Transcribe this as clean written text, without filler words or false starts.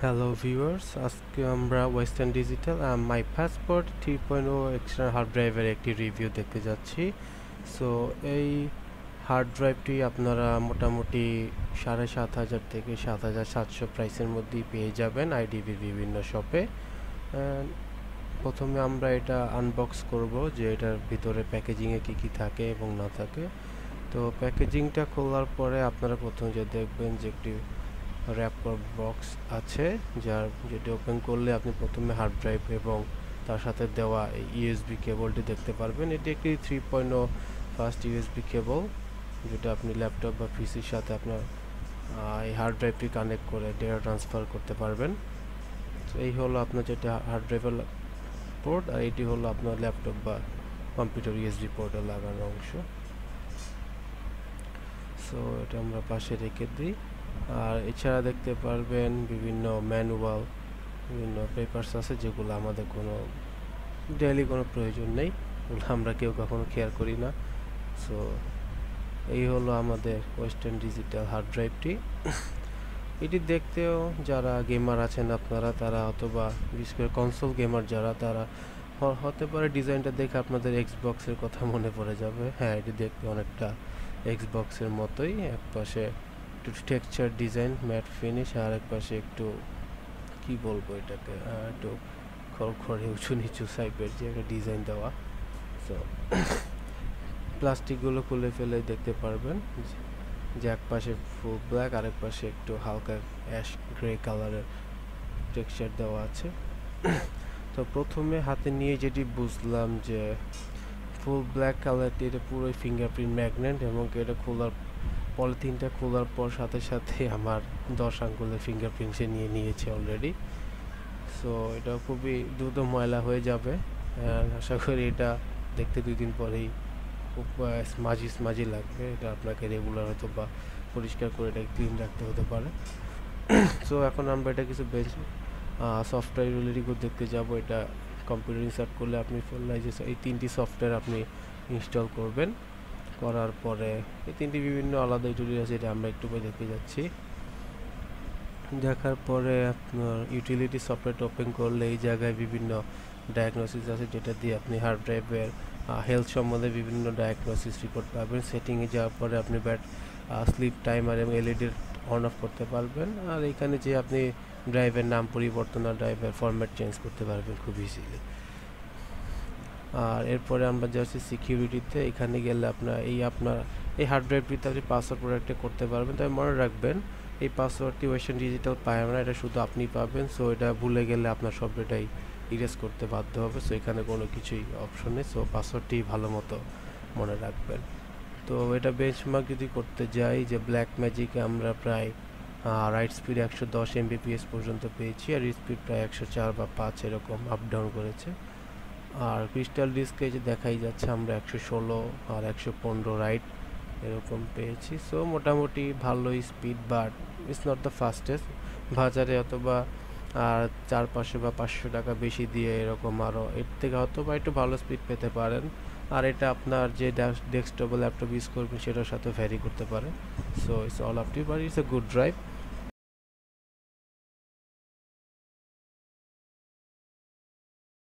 Hello viewers, আজকে আমরা western digital my passport 3.0 external hard ড্রাইভের একটি রিভিউ দেখতে যাচ্ছি। সো এই হার্ড ড্রাইভটি আপনারা মোটামুটি 7,500 থেকে 7,700 প্রাইসের মধ্যেই পেয়ে যাবেন আইডিবির বিভিন্ন শপে। প্রথমে আমরা এটা আনবক্স করব যে এটার ভিতরে প্যাকেজিংয়ে কী থাকে এবং না থাকে। তো প্যাকেজিংটা খোলার পরে আপনারা প্রথমে যে দেখবেন যে একটি র্যাপার বক্স আছে, যেটি ওপেন করলে আপনি প্রথমে হার্ড ড্রাইভ এবং তার সাথে দেওয়া ইউএসবি কেবলটি দেখতে পারবেন। এটি একটি 3.0 ফাস্ট ইউএসবি কেবল, যেটা আপনি ল্যাপটপ বা পিসির সাথে আপনার এই হার্ড ড্রাইভটি কানেক্ট করে ডেটা ট্রান্সফার করতে পারবেন। তো এই হলো আপনার যেটা হার্ড ড্রাইভের পোর্ট, আর এটি হলো আপনার ল্যাপটপ বা কম্পিউটার ইউএসবি পোর্টে লাগানো অংশ। সো এটা আমরা পাশে রেখে দিই। আর এছাড়া দেখতে পারবেন বিভিন্ন ম্যানুয়াল, বিভিন্ন পেপারস আছে যেগুলো আমাদের কোনো ডেইলি কোনো প্রয়োজন নেই, ওগুলো আমরা কেউ কখনো কেয়ার করি না। সো এই হলো আমাদের ওয়েস্টার্ন ডিজিটাল হার্ড ড্রাইভটি। এটি দেখতেও যারা গেমার আছেন আপনারা, তারা অথবা বিশেষ করে কনসোল গেমার যারা, তারা হতে পারে ডিজাইনটা দেখে আপনাদের এক্সবক্সের কথা মনে পড়ে যাবে। হ্যাঁ, এটি দেখতে অনেকটা এক্সবক্সের মতোই। এক পাশে একটু টেক্সচার ডিজাইন ম্যাট ফিনিশ, আর এক পাশে একটু কি বলবো এটাকে, একটু খড়খড়ে উঁচু নিচু টাইপের যে একটা ডিজাইন দেওয়া। সো প্লাস্টিকগুলো খুলে ফেলে দেখতে পারবেন যে এক পাশে ফুল ব্ল্যাক, আরেক পাশে একটু হালকা অ্যাশ গ্রে কালারের টেক্সচার দেওয়া আছে। তো প্রথমে হাতে নিয়ে যেটি বুঝলাম যে ফুল ব্ল্যাক কালারটি এটা পুরোই ফিঙ্গারপ্রিন্ট ম্যাগনেট, এবং এটা খোলার পলিথিনটা খোলার পর সাথে সাথে আমার 10 আঙ্গুলের ফিঙ্গারপ্রিন্ট সে নিয়েছে অলরেডি। সো এটা খুবই দ্রুত ময়লা হয়ে যাবে। আশা করি এটা দেখতে 2 দিন পরেই খুব স্মাজি লাগবে। এটা আপনাকে রেগুলার হয়তো বা পরিষ্কার করে এটা ক্লিন রাখতে হতে পারে। সো এখন আমরা এটা কিছু সফটওয়্যার রিলেটিভ দেখতে যাব। এটা কম্পিউটার ইনস্টল করলে আপনি এই 3টি সফটওয়্যার আপনি ইনস্টল করবেন। করার পরে এই 3টি বিভিন্ন আলাদা ইউটিলিটি আছে, এটা আমরা একটু দেখতে যাচ্ছি। দেখার পরে আপনার ইউটিলিটি সফটওয়্যারটা ওপেন করলে এই জায়গায় বিভিন্ন ডায়াগনোসিস আছে, যেটা দিয়ে আপনি হার্ড ড্রাইভের হেলথ সম্বন্ধে বিভিন্ন ডায়াগনোসিস রিপোর্ট পাবেন। সেটিংয়ে যাওয়ার পরে আপনি স্লিপ টাইমার এবং এলইডির অন অফ করতে পারবেন। আর এখানে যে আপনি ড্রাইভের নাম পরিবর্তন আর ড্রাইভের ফরম্যাট চেঞ্জ করতে পারবেন খুব ইজিলি। আর এরপরে আমরা যাচ্ছি সিকিউরিটিতে। এখানে গেলে আপনার এই হার্ড ড্রাইভটিতে আপনি পাসওয়ার্ড প্রোটেক্ট করতে পারবেন। তবে মনে রাখবেন এই পাসওয়ার্ডটি ওয়েস্টার্ন ডিজিটাল পায় না, এটা শুধু আপনি পাবেন। সো এটা ভুলে গেলে আপনার সব ডেটাই ইরেজ করতে বাধ্য হবে। সো এখানে কোনো কিছুই অপশন নেই। সো পাসওয়ার্ডটি ভালো মতো মনে রাখবেন। তো এটা বেঞ্চমার্ক যদি করতে যাই, যে ব্ল্যাক ম্যাজিকে আমরা প্রায় রাইট স্পিড 110 Mbps পর্যন্ত পেয়েছি, আর স্পিড প্রায় 104 বা 5 এরকম আপ ডাউন করেছে। আর ক্রিস্টাল ডিস্কে যে দেখাই যাচ্ছে আমরা 116 আর 115 রাইট এরকম পেয়েছি। সো মোটামুটি ভালোই speed, but it's not the fastest. বাজারে অথবা 400 বা 500 টাকা বেশি দিয়ে এরকম আরও এর থেকে অথবা একটু ভালো স্পিড পেতে পারেন। আর এটা আপনার যে ডেস্কটপ বা ল্যাপটপ ইউজ করবেন সেটার সাথে ভ্যারি করতে পারে। So it's all up to, but it's a good drive.